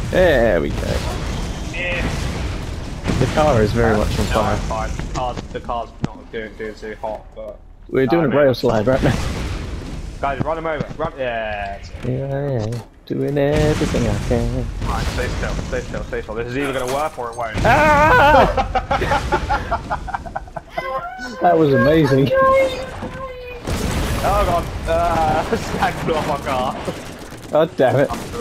There we go. Yeah. The car is very much on No, fire. fine. The car's not doing too hot, but... We're doing a rail slide right now. Guys, run him over. Run... Yeah. Yeah, doing everything I can. Right, stay still. This is either going to work or it won't. Ah! That was amazing. Oh god. Stag blew off my car. God damn it.